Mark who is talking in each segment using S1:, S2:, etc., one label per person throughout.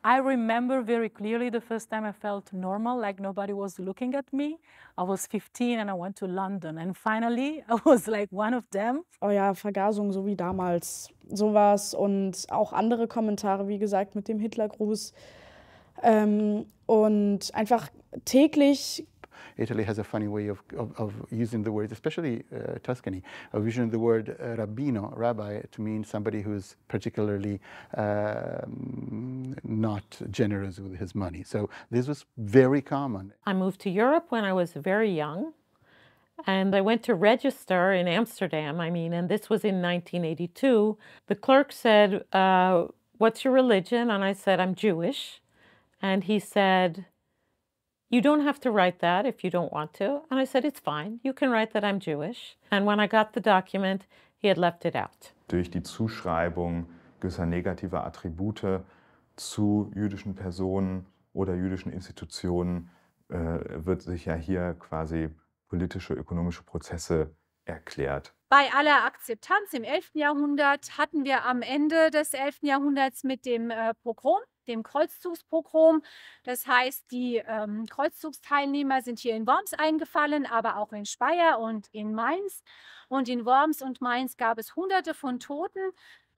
S1: I remember very clearly the first time I felt normal, like nobody was looking at me. I was 15 and I went to London. And finally, I was like one of them.
S2: Oh ja, Vergasung, so wie damals. Sowas und auch andere Kommentare, wie gesagt, mit dem Hitlergruß. Und einfach täglich.
S3: Italy has a funny way of using the word, especially Tuscany, of using the word rabbino, rabbi, to mean somebody who's particularly not generous with his money. So this was very common.
S4: I moved to Europe when I was very young, and I went to register in Amsterdam, and this was in 1982. The clerk said, what's your religion? And I said, I'm Jewish. And he said, you don't have to write that if you don't want to. And I said, it's fine. You can write that I'm Jewish. And when I got the document, he had left it out.
S5: Durch die Zuschreibung gewisser negativer Attribute zu jüdischen Personen oder jüdischen Institutionen wird sich ja hier quasi politische, ökonomische Prozesse erklärt.
S6: Bei aller Akzeptanz im 11. Jahrhundert hatten wir am Ende des 11. Jahrhunderts mit dem Pogrom, dem Kreuzzugspogrom. Das heißt, die Kreuzzugsteilnehmer sind hier in Worms eingefallen, aber auch in Speyer und in Mainz. Und in Worms und Mainz gab es Hunderte von Toten.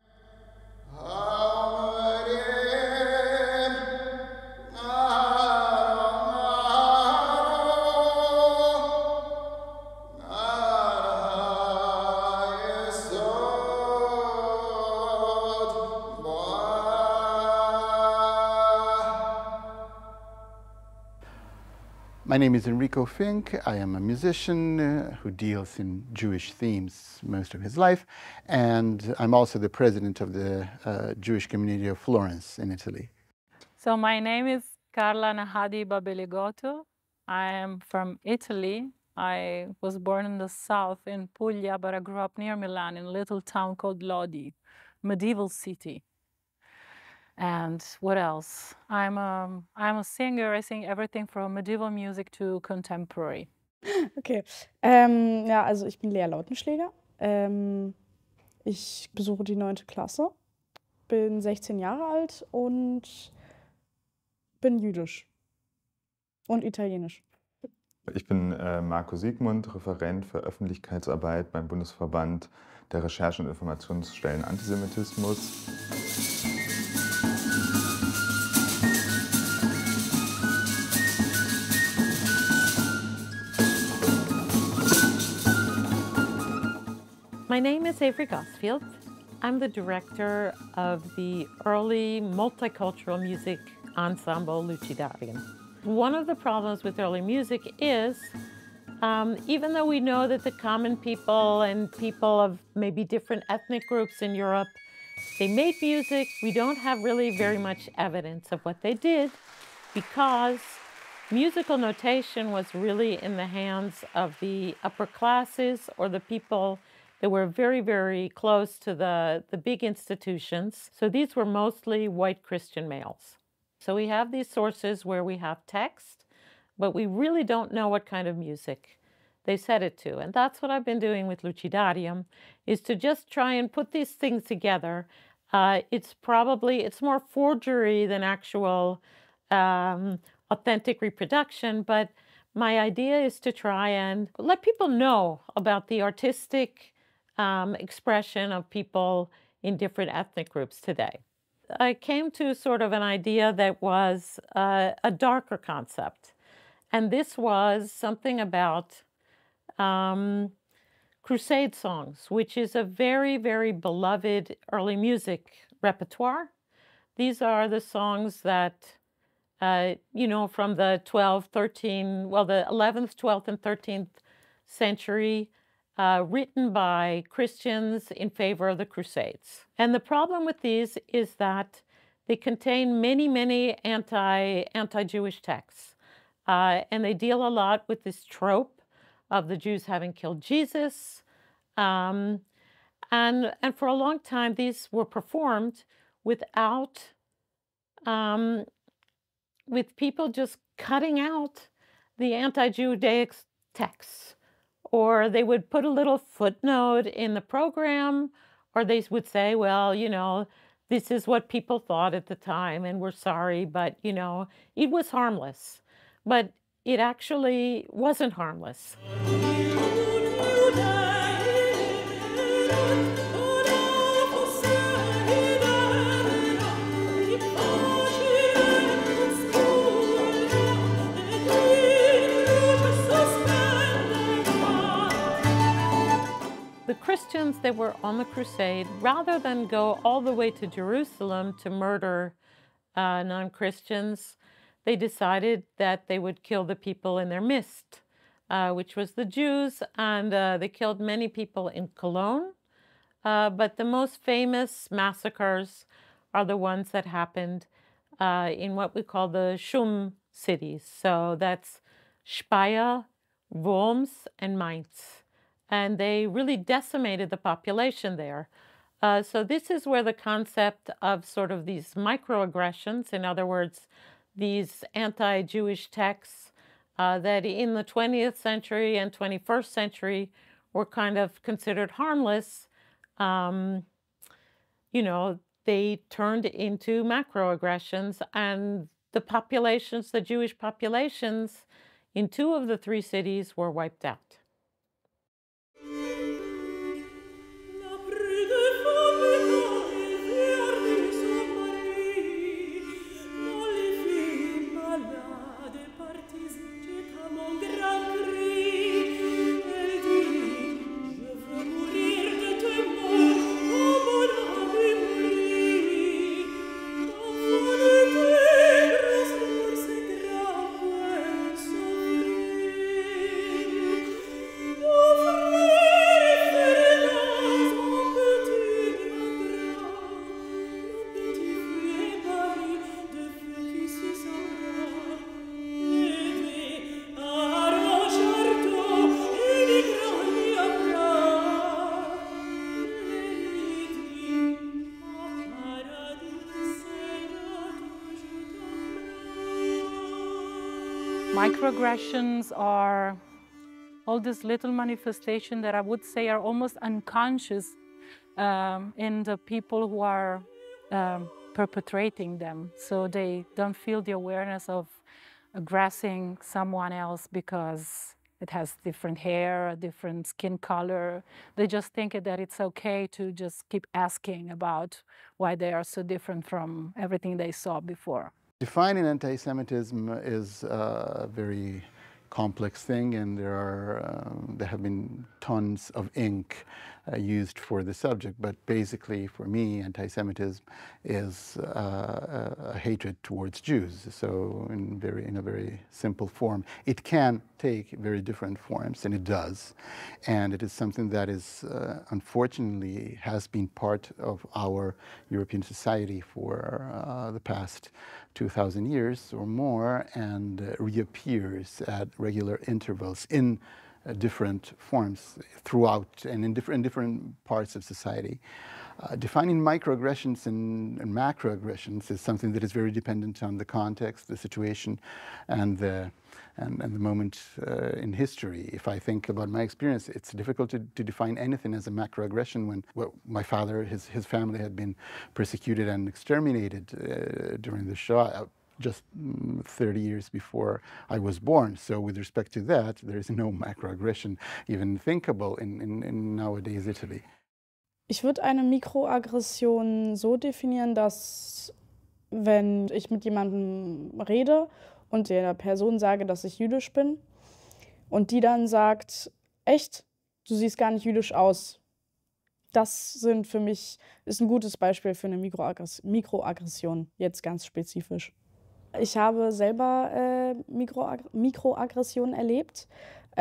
S3: My name is Enrico Fink. I am a musician who deals in Jewish themes most of his life, and I'm also the president of the Jewish community of Florence in Italy.
S1: So my name is Carla Nahadi Babeligotto. I am from Italy. I was born in the south in Puglia, but I grew up near Milan in a little town called Lodi, medieval city. And what else? I'm a singer. I sing everything from medieval music to contemporary.
S2: Okay. Ja, also ich bin Lea Lautenschläger. Ich besuche die 9. Klasse, bin 16 Jahre alt und bin jüdisch und italienisch.
S5: Ich bin Marco Siegmund, Referent für Öffentlichkeitsarbeit beim Bundesverband der Recherche- und Informationsstellen Antisemitismus.
S4: My name is Avery Gosfield. I'm the director of the early multicultural music ensemble Lucidarium. One of the problems with early music is, even though we know that the common people and people of maybe different ethnic groups in Europe, they made music, we don't have really very much evidence of what they did because musical notation was really in the hands of the upper classes or the people that were very, very close to the big institutions. So these were mostly white Christian males. So we have these sources where we have text, but we really don't know what kind of music they set it to. And that's what I've been doing with Lucidarium, is to just try and put these things together. It's more forgery than actual authentic reproduction, but my idea is to try and let people know about the artistic expression of people in different ethnic groups today. I came to sort of an idea that was a darker concept. And this was something about crusade songs, which is a very, very beloved early music repertoire. These are the songs that, from the 11th, 12th, and 13th century, written by Christians in favor of the Crusades. And the problem with these is that they contain many, many anti-Jewish texts. And they deal a lot with this trope of the Jews having killed Jesus. And for a long time, these were performed without, with people just cutting out the anti-Judaic texts. Or they would put a little footnote in the program, or they would say, well, this is what people thought at the time, and we're sorry, but you know, it was harmless. But it actually wasn't harmless. The Christians that were on the crusade, rather than go all the way to Jerusalem to murder non-Christians, they decided that they would kill the people in their midst, which was the Jews, and they killed many people in Cologne. But the most famous massacres are the ones that happened in what we call the Schum cities. So that's Speyer, Worms, and Mainz. And they really decimated the population there. So this is where the concept of sort of these microaggressions, in other words, these anti-Jewish texts that in the 20th century and 21st century were kind of considered harmless, you know, they turned into macroaggressions, and the populations, the Jewish populations in 2 of the 3 cities were wiped out.
S1: Microaggressions are all these little manifestations that I would say are almost unconscious in the people who are perpetrating them. So they don't feel the awareness of aggressing someone else because it has different hair, a different skin color. They just think that it's okay to just keep asking about why they are so different from everything they saw before.
S3: Defining anti-Semitism is a very complex thing, and there have been tons of ink used for the subject. But basically, for me, anti-Semitism is a hatred towards Jews. So, in a very simple form, it can take very different forms, and it does. And it is something that is, unfortunately, has been part of our European society for the past 2,000 years or more, and reappears at regular intervals in different forms throughout and in different parts of society. Defining microaggressions and macroaggressions is something that is very dependent on the context, the situation, and the moment in history. If I think about my experience, it's difficult to define anything as a macroaggression when my father, his family had been persecuted and exterminated during the Shoah, just 30 years before I was born. So with respect to that, there is no macroaggression even thinkable in nowadays Italy.
S2: Ich würde eine Mikroaggression so definieren, dass wenn ich mit jemandem rede und der Person sage, dass ich jüdisch bin und die dann sagt, echt, du siehst gar nicht jüdisch aus. Das für mich ist ein gutes Beispiel für eine Mikroaggression, jetzt ganz spezifisch. Ich habe selber Mikroaggressionen erlebt,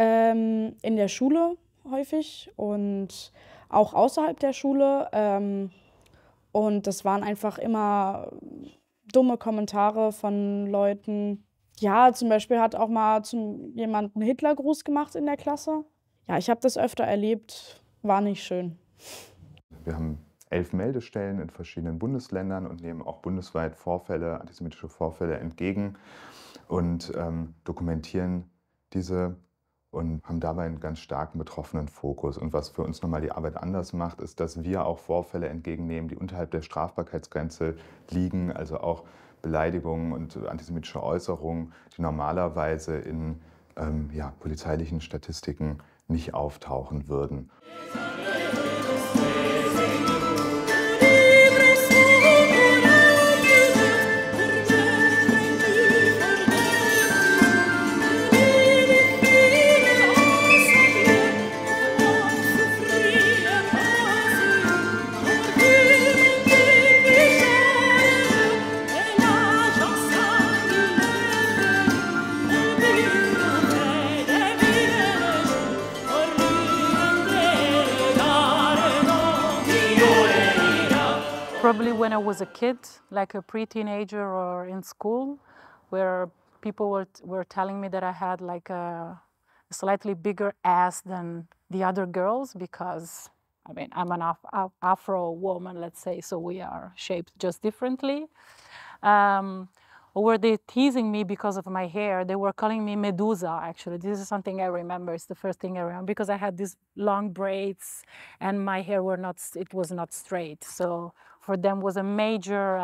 S2: in der Schule häufig und auch außerhalb der Schule. Und das waren einfach immer dumme Kommentare von Leuten. Ja, zum Beispiel hat auch mal jemand einen Hitlergruß gemacht in der Klasse. Ja, ich habe das öfter erlebt, war nicht schön.
S5: Wir haben 11 Meldestellen in verschiedenen Bundesländern und nehmen auch bundesweit antisemitische Vorfälle entgegen und dokumentieren diese und haben dabei einen ganz starken betroffenen Fokus. Und was für uns nochmal die Arbeit anders macht, ist, dass wir auch Vorfälle entgegennehmen, die unterhalb der Strafbarkeitsgrenze liegen, also auch Beleidigungen und antisemitische Äußerungen, die normalerweise in polizeilichen Statistiken nicht auftauchen würden.
S1: Probably when I was a kid, like a pre-teenager or in school, where people were telling me that I had like a slightly bigger ass than the other girls because, I mean, I'm an Afro woman, let's say, so we are shaped just differently. Or were they teasing me because of my hair? They were calling me Medusa, actually. This is something I remember. It's the first thing I remember because I had these long braids and my hair was not straight. So for them was a major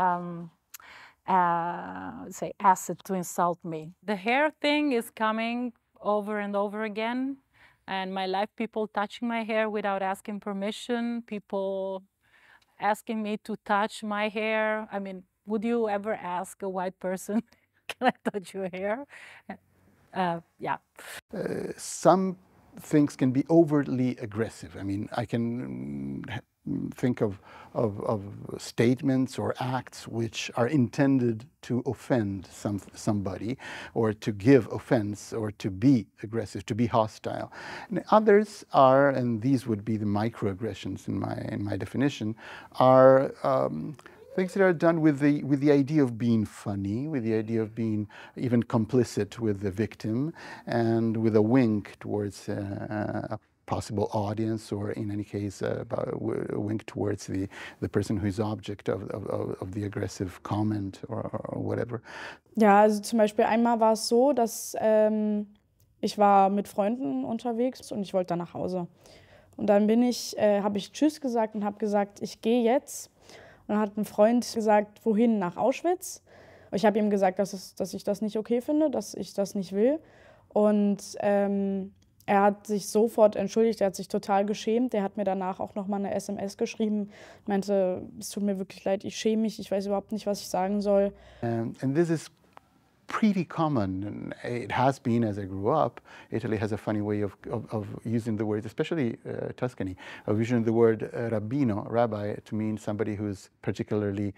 S1: asset to insult me. The hair thing is coming over and over again. And my life, people touching my hair without asking permission, people asking me to touch my hair. I mean, would you ever ask a white person, can I touch your hair? Yeah.
S3: Some things can be overtly aggressive. I mean, I can think of statements or acts which are intended to offend somebody or to give offense or to be aggressive, to be hostile. And others are, and these would be the microaggressions in my definition, are things that are done with the idea of being funny, with the idea of being even complicit with the victim, and with a wink towards a possible audience, or in any case, a wink towards the person who is object of the aggressive comment or whatever.
S2: Ja, also zum Beispiel einmal war es so, dass ich war mit Freunden unterwegs und ich wollte dann nach Hause. Und dann habe ich Tschüss gesagt und habe gesagt, ich gehe jetzt. Und dann hat ein Freund gesagt, wohin? Nach Auschwitz. Ich habe ihm gesagt, dass ich das nicht okay finde, dass ich das nicht will. Und er hat sich sofort entschuldigt, er hat sich total geschämt. Er hat mir danach auch noch mal eine SMS geschrieben, meinte, es tut mir wirklich leid, ich schäme mich, ich weiß überhaupt nicht, was ich sagen soll.
S3: And this is pretty common. It has been as I grew up. Italy has a funny way of using the word, especially Tuscany, of using the word rabbino, rabbi, to mean somebody who's particularly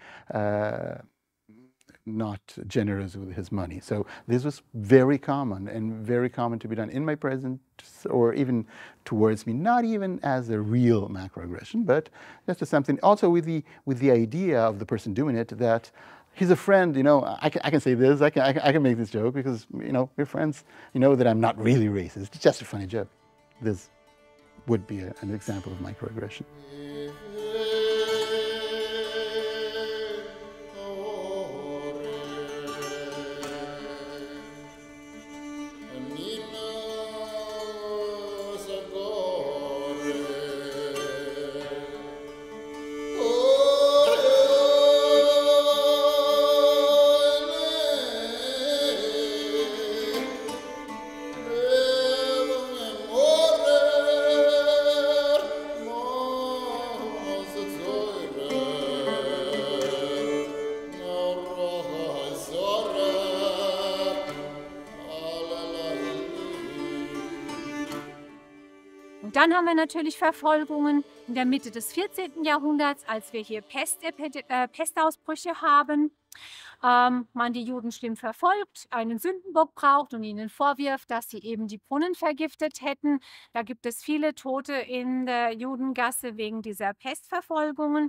S3: not generous with his money. So this was very common to be done in my presence or even towards me, not even as a real macroaggression, but just as something also with the idea of the person doing it that he's a friend, you know, I can say this, I can make this joke because, you know, we're friends, you know that I'm not really racist, it's just a funny joke. This would be an example of microaggression.
S6: Dann haben wir natürlich Verfolgungen in der Mitte des 14. Jahrhunderts, als wir hier Pestausbrüche haben. Man die Juden schlimm verfolgt, einen Sündenbock braucht und ihnen vorwirft, dass sie eben die Brunnen vergiftet hätten. Da gibt es viele Tote in der Judengasse wegen dieser Pestverfolgungen.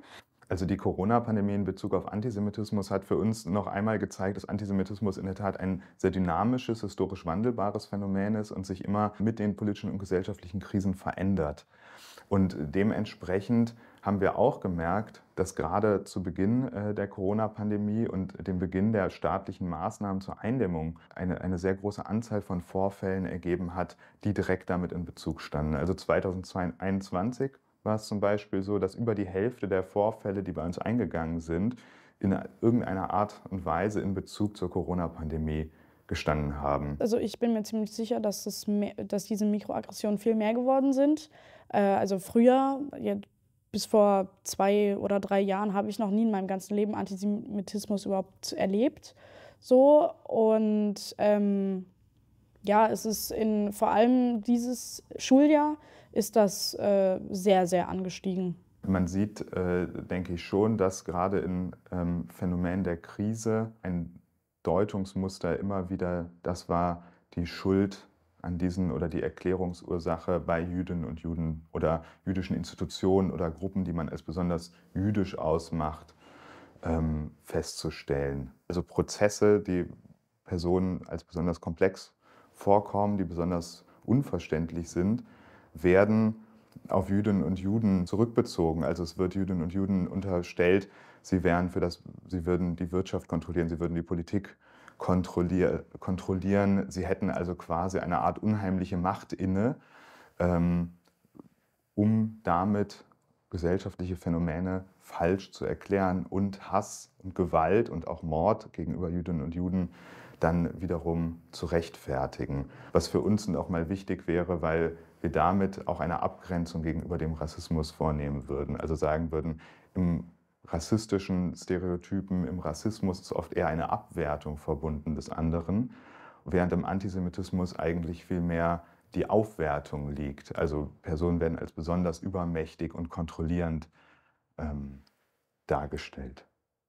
S5: Also die Corona-Pandemie in Bezug auf Antisemitismus hat für uns noch einmal gezeigt, dass Antisemitismus in der Tat ein sehr dynamisches, historisch wandelbares Phänomen ist und sich immer mit den politischen und gesellschaftlichen Krisen verändert. Und dementsprechend haben wir auch gemerkt, dass gerade zu Beginn der Corona-Pandemie und dem Beginn der staatlichen Maßnahmen zur Eindämmung eine sehr große Anzahl von Vorfällen ergeben hat, die direkt damit in Bezug standen. Also 2021 war es zum Beispiel so, dass über die Hälfte der Vorfälle, die bei uns eingegangen sind, in irgendeiner Art und Weise in Bezug zur Corona-Pandemie gestanden haben.
S2: Also ich bin mir ziemlich sicher, dass diese Mikroaggressionen viel mehr geworden sind. Also früher, bis vor 2 oder 3 Jahren, habe ich noch nie in meinem ganzen Leben Antisemitismus überhaupt erlebt. So, und ja, es ist vor allem dieses Schuljahr ist das sehr, sehr angestiegen.
S5: Man sieht, denke ich schon, dass gerade in Phänomenen der Krise ein Deutungsmuster immer wieder das war, die Schuld an diesen oder die Erklärungsursache bei Jüdinnen und Juden oder jüdischen Institutionen oder Gruppen, die man als besonders jüdisch ausmacht, festzustellen. Also Prozesse, die Personen als besonders komplex vorkommen, die besonders unverständlich sind, werden auf Jüdinnen und Juden zurückbezogen. Also es wird Jüdinnen und Juden unterstellt, sie würden die Wirtschaft kontrollieren, sie würden die Politik kontrollieren. Sie hätten also quasi eine Art unheimliche Macht inne, um damit gesellschaftliche Phänomene falsch zu erklären und Hass und Gewalt und auch Mord gegenüber Jüdinnen und Juden dann wiederum zu rechtfertigen. Was für uns auch mal wichtig wäre, weil wir damit auch eine Abgrenzung gegenüber dem Rassismus vornehmen würden. Also sagen würden, im rassistischen Stereotypen, im Rassismus ist oft eher eine Abwertung verbunden des anderen, während im Antisemitismus eigentlich viel mehr die Aufwertung liegt. Also Personen werden als besonders übermächtig und kontrollierend dargestellt.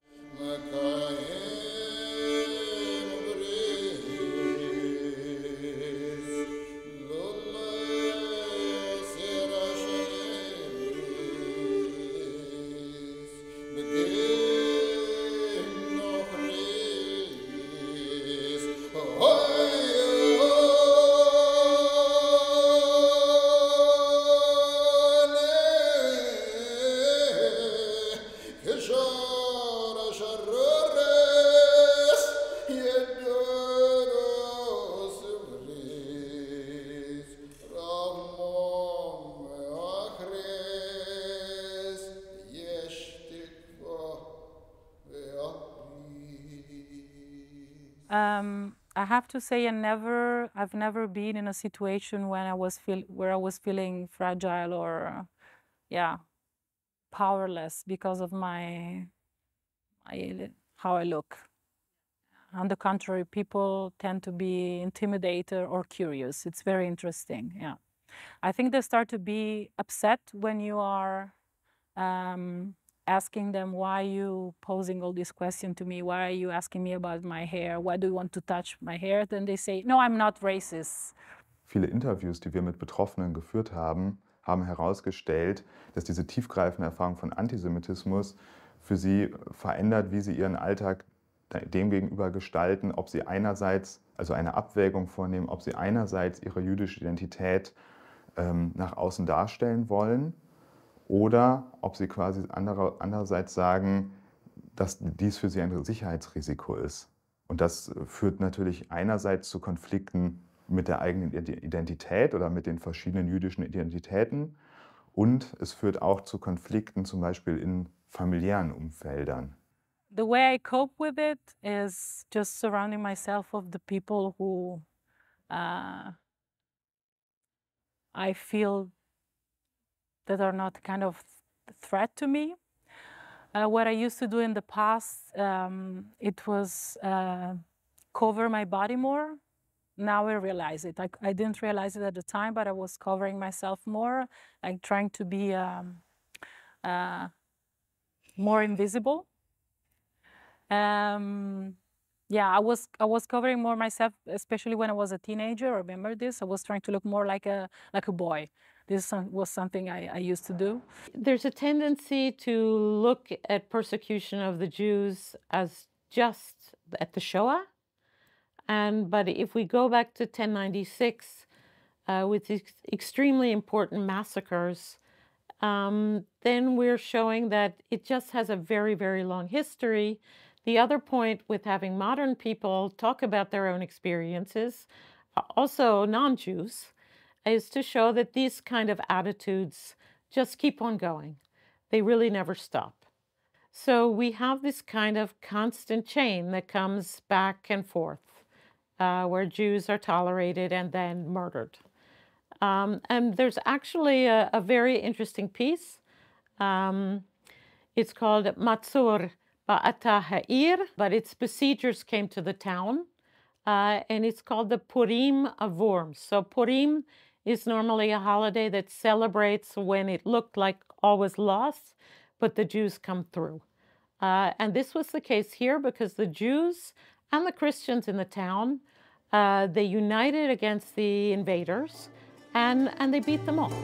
S1: I have to say, I've never been in a situation when where I was feeling fragile or, powerless because of how I look. On the contrary, people tend to be intimidated or curious. It's very interesting. Yeah, I think they start to be upset when you are asking them, why are you posing all these questions to me? Why are you asking me about my hair? Why do you want to touch my hair? Then they say, no, I'm not racist.
S5: Viele Interviews, die wir mit Betroffenen geführt haben, haben herausgestellt, dass diese tiefgreifende Erfahrung von Antisemitismus für sie verändert, wie sie ihren Alltag demgegenüber gestalten, ob sie einerseits, also eine Abwägung vornehmen, ob sie einerseits ihre jüdische Identität nach außen darstellen wollen, oder ob sie quasi andererseits sagen, dass dies für sie ein Sicherheitsrisiko ist. Und das führt natürlich einerseits zu Konflikten mit der eigenen Identität oder mit den verschiedenen jüdischen Identitäten. Und es führt auch zu Konflikten zum Beispiel in familiären Umfeldern.
S1: The way I cope with it is just surrounding myself with the people who I feel that are not kind of threat to me. What I used to do in the past, it was cover my body more. Now I realize it. I didn't realize it at the time, but I was covering myself more, like trying to be more invisible. Yeah, I was covering more myself, especially when I was a teenager. I remember this. I was trying to look more like a boy. was something I used to do.
S4: There's a tendency to look at persecution of the Jews as just at the Shoah. But if we go back to 1096, with these extremely important massacres, then we're showing that it just has a very, very long history. The other point with having modern people talk about their own experiences, also non-Jews, is to show that these kind of attitudes just keep on going. They really never stop. So we have this kind of constant chain that comes back and forth, where Jews are tolerated and then murdered. And there's actually a very interesting piece. It's called Matzur Ba'ata Ha'ir, but its besiegers came to the town, and it's called the Purim of Worms. So Purim is normally a holiday that celebrates when it looked like all was lost, but the Jews come through. And this was the case here because the Jews and the Christians in the town, they united against the invaders, and they beat them all.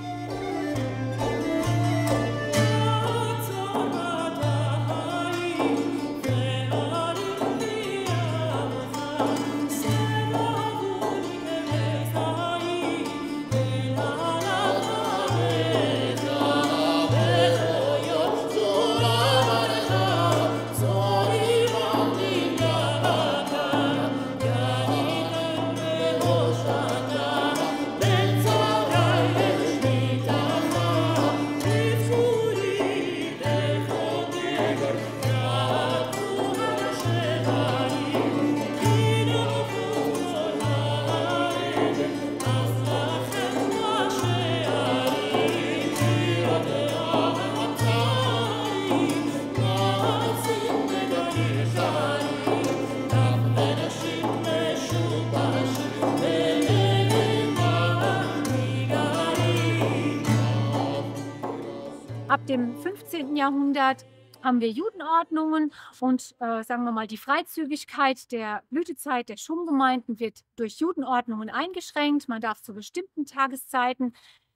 S6: Ab dem 15. Jahrhundert haben wir Judenordnungen und sagen wir mal, die Freizügigkeit der Blütezeit der Schumgemeinden wird durch Judenordnungen eingeschränkt. Man darf zu bestimmten Tageszeiten,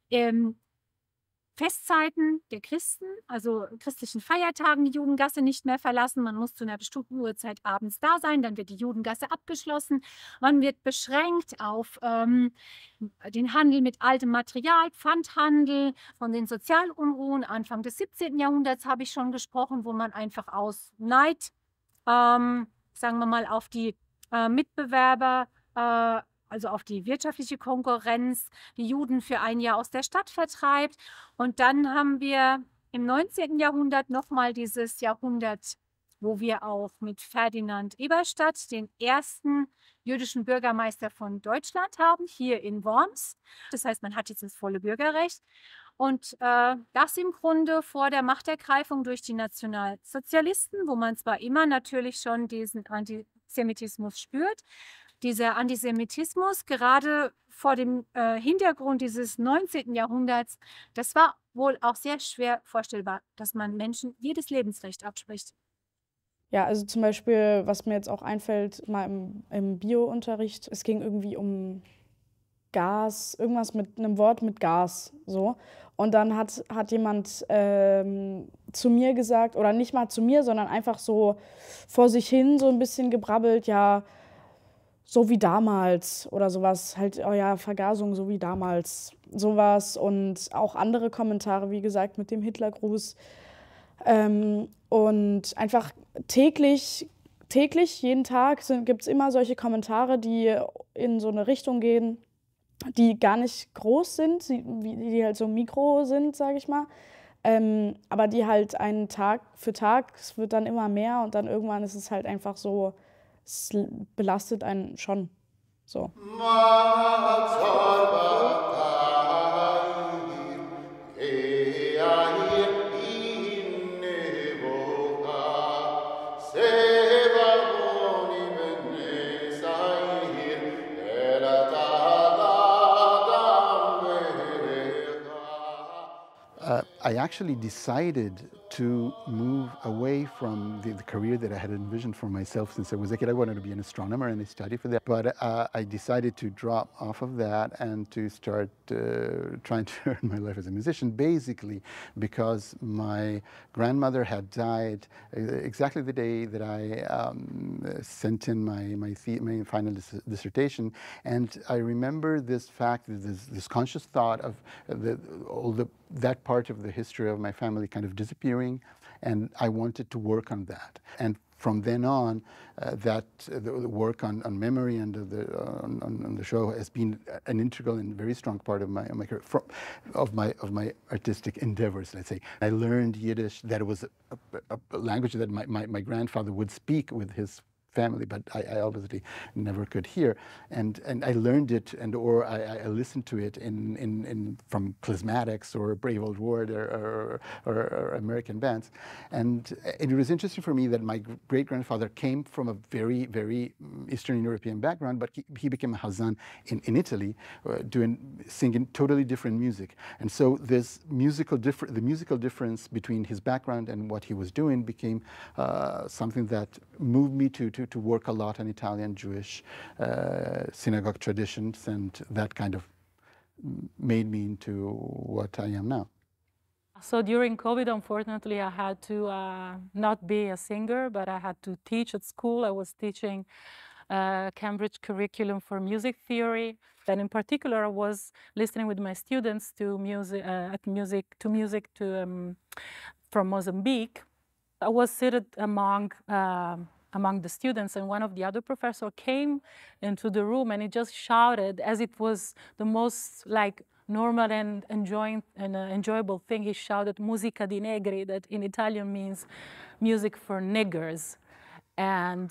S6: Festzeiten der Christen, also christlichen Feiertagen, die Judengasse nicht mehr verlassen. Man muss zu einer bestimmten Uhrzeit abends da sein, dann wird die Judengasse abgeschlossen. Man wird beschränkt auf den Handel mit altem Material, Pfandhandel, von den Sozialunruhen Anfang des 17. Jahrhunderts habe ich schon gesprochen, wo man einfach aus Neid, sagen wir mal, auf die Mitbewerber, also auf die wirtschaftliche Konkurrenz, die Juden für ein Jahr aus der Stadt vertreibt. Und dann haben wir im 19. Jahrhundert nochmal dieses Jahrhundert, wo wir auch mit Ferdinand Eberstadt den ersten jüdischen Bürgermeister von Deutschland haben, hier in Worms. Das heißt, man hat jetzt das volle Bürgerrecht. Und das im Grunde vor der Machtergreifung durch die Nationalsozialisten, wo man zwar immer natürlich schon diesen Antisemitismus spürt, dieser Antisemitismus, gerade vor dem Hintergrund dieses 19. Jahrhunderts, das war wohl auch sehr schwer vorstellbar, dass man Menschen jedes Lebensrecht abspricht.
S2: Ja, also zum Beispiel, was mir jetzt auch einfällt, mal im Bio-Unterricht, es ging irgendwie um Gas, irgendwas mit einem Wort mit Gas, so. Und dann hat jemand zu mir gesagt, oder nicht mal zu mir, sondern einfach so vor sich hin so ein bisschen gebrabbelt, ja, so wie damals oder sowas, halt, oh ja, Vergasung, so wie damals, sowas und auch andere Kommentare, wie gesagt, mit dem Hitlergruß. Und einfach täglich, jeden Tag gibt es immer solche Kommentare, die in so eine Richtung gehen, die gar nicht groß sind, die halt so mikro sind, sage ich mal. Aber die halt einen Tag für Tag, es wird dann immer mehr und dann irgendwann ist es halt einfach so, es belastet einen schon so.
S3: I actually decided to move away from the career that I had envisioned for myself since I was a kid. I wanted to be an astronomer and I studied for that. But I decided to drop off of that and to start trying to earn my life as a musician, basically because my grandmother had died exactly the day that I sent in my final dissertation. And I remember this fact, this conscious thought of that part of the history of my family kind of disappearing, and I wanted to work on that. And from then on, the work on memory and on the show has been an integral and very strong part of my career, of my artistic endeavors, let's say. I learned Yiddish, that it was a language that my grandfather would speak with his family, but I obviously never could hear, and I learned it, or I listened to it from Klezmatics or Brave Old Ward or American bands, and it was interesting for me that my great grandfather came from a very, very Eastern European background, but he became a Hazan in Italy, singing totally different music, and so the musical difference between his background and what he was doing became something that moved me to work a lot on Italian Jewish synagogue traditions, and that kind of made me into what I am now.
S1: So during COVID, unfortunately, I had to not be a singer, but I had to teach at school. I was teaching Cambridge curriculum for music theory. And in particular, I was listening with my students to music from Mozambique. I was seated among the students, and one of the other professors came into the room and he just shouted, as it was the most like normal and enjoyable thing. He shouted "Musica di negri," that in Italian means music for niggers. And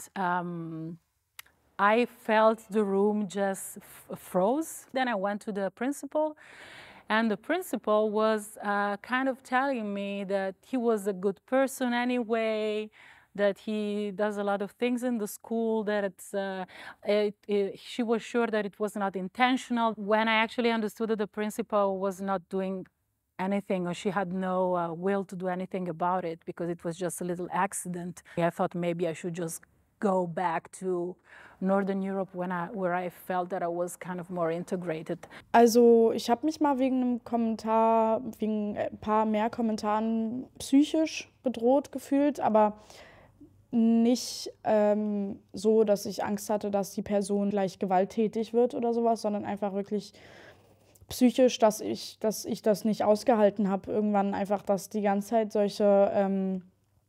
S1: I felt the room just froze. Then I went to the principal, and the principal was kind of telling me that he was a good person anyway, that he does a lot of things in the school, that she was sure that it was not intentional. When I actually understood that the principal was not doing anything, or she had no will to do anything about it because it was just a little accident, I thought maybe I should just go back to Northern Europe where I felt that I was kind of more integrated.
S2: Also ich habe mich mal wegen ein paar mehr Kommentaren psychisch bedroht gefühlt, aber nicht so, dass ich Angst hatte, dass die Person gleich gewalttätig wird oder sowas, sondern einfach wirklich psychisch, dass ich das nicht ausgehalten habe. Irgendwann einfach, dass die ganze Zeit solche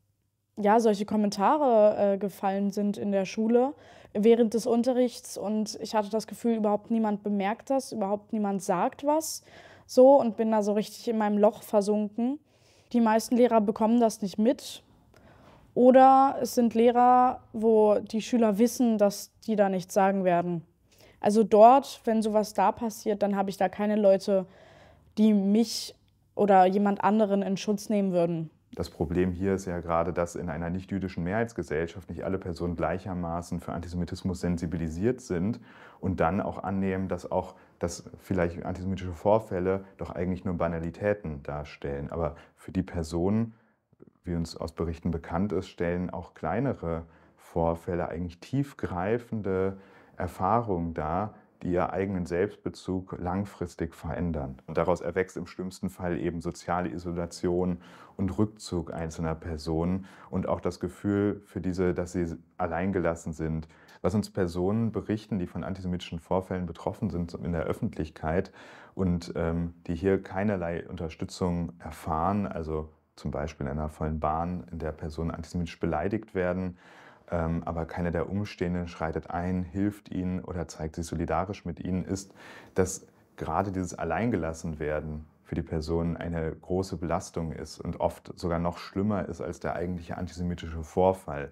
S2: Kommentare gefallen sind in der Schule während des Unterrichts, und ich hatte das Gefühl, überhaupt niemand bemerkt das, überhaupt niemand sagt was so, und bin da so richtig in meinem Loch versunken. Die meisten Lehrer bekommen das nicht mit, oder es sind Lehrer, wo die Schüler wissen, dass die da nichts sagen werden. Also dort, wenn sowas da passiert, dann habe ich da keine Leute, die mich oder jemand anderen in Schutz nehmen würden.
S5: Das Problem hier ist ja gerade, dass in einer nicht-jüdischen Mehrheitsgesellschaft nicht alle Personen gleichermaßen für Antisemitismus sensibilisiert sind und dann auch annehmen, dass vielleicht antisemitische Vorfälle doch eigentlich nur Banalitäten darstellen. Aber für die Personen, wie uns aus Berichten bekannt ist, stellen auch kleinere Vorfälle eigentlich tiefgreifende Erfahrungen dar, die ihren eigenen Selbstbezug langfristig verändern. Und daraus erwächst im schlimmsten Fall eben soziale Isolation und Rückzug einzelner Personen und auch das Gefühl für diese, dass sie alleingelassen sind. Was uns Personen berichten, die von antisemitischen Vorfällen betroffen sind in der Öffentlichkeit und die hier keinerlei Unterstützung erfahren, also zum Beispiel in einer vollen Bahn, in der Personen antisemitisch beleidigt werden, aber keiner der Umstehenden schreitet ein, hilft ihnen oder zeigt sich solidarisch mit ihnen, ist, dass gerade dieses Alleingelassenwerden für die Personen eine große Belastung ist und oft sogar noch schlimmer ist als der eigentliche antisemitische Vorfall.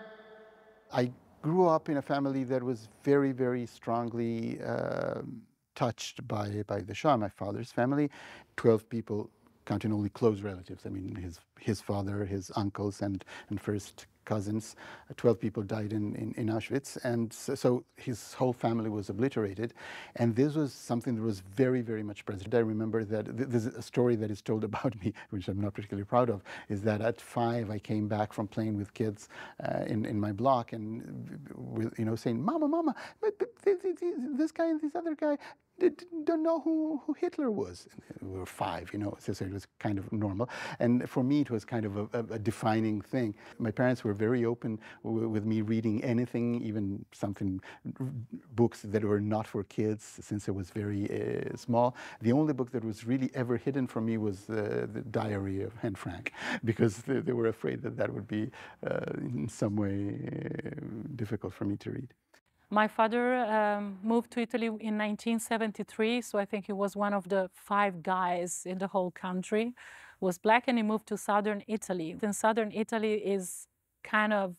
S3: I grew up in a family that was very, very strongly touched by the Shah, my father's family. 12 people, counting only close relatives. I mean, his father, his uncles, and first cousins. 12 people died in Auschwitz, and so his whole family was obliterated. And this was something that was very, very much present. I remember that there's a story that is told about me, which I'm not particularly proud of, is that at 5 I came back from playing with kids in my block, and saying, "Mama, but this guy and this other guy don't know who Hitler was." We were 5, so it was kind of normal. And for me, it was kind of a defining thing. My parents were very open with me reading anything, even books that were not for kids, since I was very small. The only book that was really ever hidden from me was the Diary of Anne Frank, because they were afraid that would be in some way difficult for me to read.
S1: My father moved to Italy in 1973, so I think he was one of the 5 guys in the whole country. He was black, and he moved to southern Italy. And southern Italy is kind of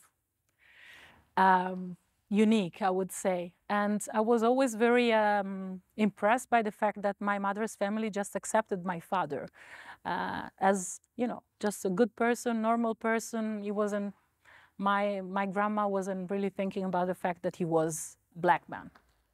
S1: unique, I would say. And I was always very impressed by the fact that my mother's family just accepted my father as, just a good person, normal person. He wasn't. My grandma wasn't really thinking about the fact that he was a black man.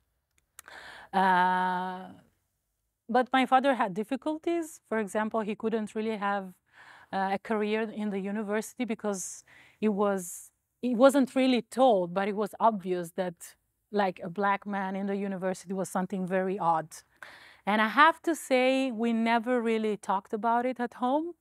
S1: But my father had difficulties. For example, he couldn't really have a career in the university because he wasn't really told, but it was obvious that like a black man in the university was something very odd. And I have to say, we never really talked about it at home.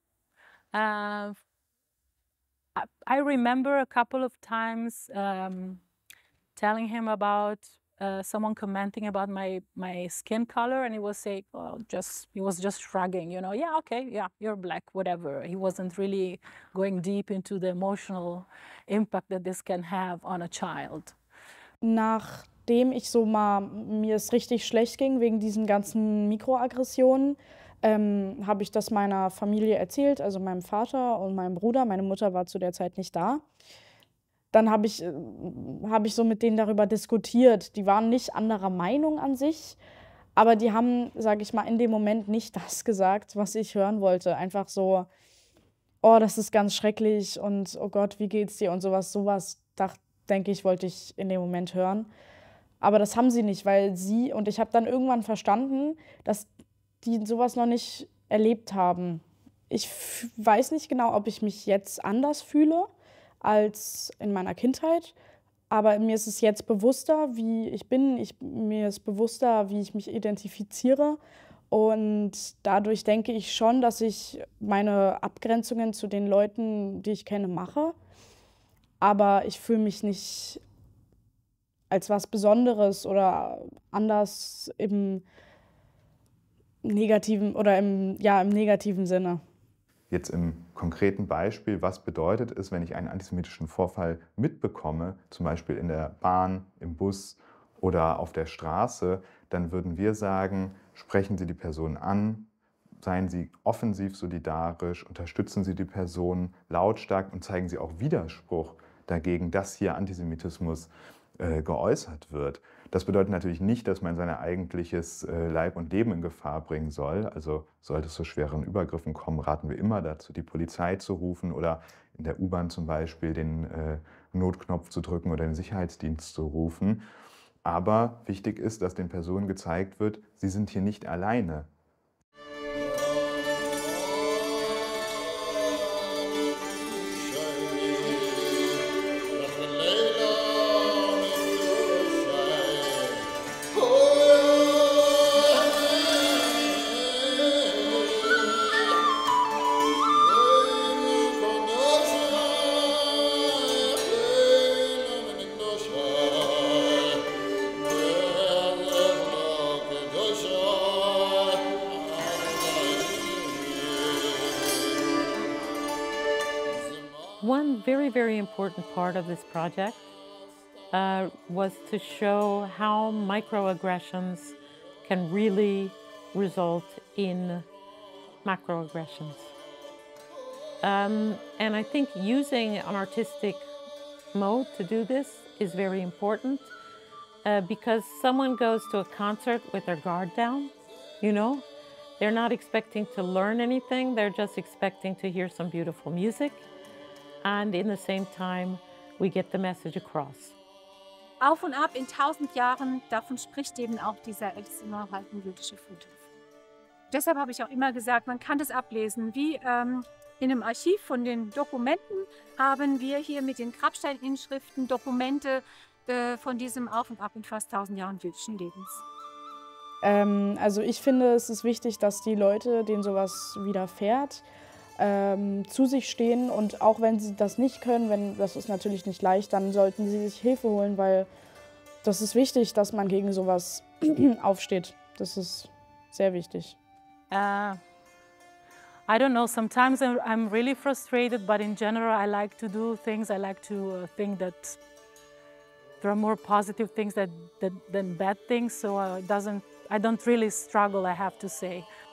S1: I remember a couple of times telling him about someone commenting about my skin color, and he was saying, "Oh, he was just shrugging, yeah, okay, yeah, you're black, whatever." He wasn't really going deep into the emotional impact that this can have on a child.
S2: Nachdem mir es richtig schlecht ging wegen diesen ganzen Mikroaggressionen, habe ich das meiner Familie erzählt, also meinem Vater und meinem Bruder. Meine Mutter war zu der Zeit nicht da. Dann habe ich so mit denen darüber diskutiert. Die waren nicht anderer Meinung an sich, aber die haben, sage ich mal, in dem Moment nicht das gesagt, was ich hören wollte. Einfach so, oh, das ist ganz schrecklich und oh Gott, wie geht's dir und sowas. Denke ich, wollte ich in dem Moment hören. Aber das haben sie nicht, weil ich habe dann irgendwann verstanden, dass die sowas noch nicht erlebt haben. Ich weiß nicht genau, ob ich mich jetzt anders fühle als in meiner Kindheit, aber mir ist es jetzt bewusster, wie ich bin. Mir ist bewusster, wie ich mich identifiziere, und dadurch denke ich schon, dass ich meine Abgrenzungen zu den Leuten, die ich kenne, mache, aber ich fühle mich nicht als was Besonderes oder anders im negativen im negativen Sinne.
S5: Jetzt im konkreten Beispiel, was bedeutet es, wenn ich einen antisemitischen Vorfall mitbekomme, zum Beispiel in der Bahn, im Bus oder auf der Straße, dann würden wir sagen, sprechen Sie die Person an, seien Sie offensiv solidarisch, unterstützen Sie die Person lautstark und zeigen Sie auch Widerspruch dagegen, dass hier Antisemitismus geäußert wird. Das bedeutet natürlich nicht, dass man sein eigentliches Leib und Leben in Gefahr bringen soll. Also sollte es zu schweren Übergriffen kommen, raten wir immer dazu, die Polizei zu rufen oder in der U-Bahn zum Beispiel den Notknopf zu drücken oder den Sicherheitsdienst zu rufen. Aber wichtig ist, dass den Personen gezeigt wird, sie sind hier nicht alleine.
S4: One very important part of this project was to show how microaggressions can really result in macroaggressions. And I think using an artistic mode to do this is very important. because someone goes to a concert with their guard down, you know? They're not expecting to learn anything, they're just expecting to hear some beautiful music. And in the same time, we get the message across.
S6: Auf und ab in 1000 Jahren, davon spricht eben auch dieser Elfzimmer jüdische Friedhof. Deshalb habe ich auch immer gesagt, man kann das ablesen. Wie in einem Archiv von den Dokumenten haben wir hier mit den Grabsteininschriften Dokumente von diesem Auf und Ab in fast 1000 Jahren jüdischen Lebens.
S2: Also ich finde, es ist wichtig, dass die Leute, denen sowas widerfährt, zu sich stehen, und auch wenn sie das nicht können, das ist natürlich nicht leicht, dann sollten sie sich Hilfe holen, weil das ist wichtig, dass man gegen sowas aufsteht. Das ist sehr wichtig.
S1: I don't know, sometimes I'm really frustrated, but in general I like to do things. I like to think that there are more positive things than bad things, so I don't really struggle, I have to say.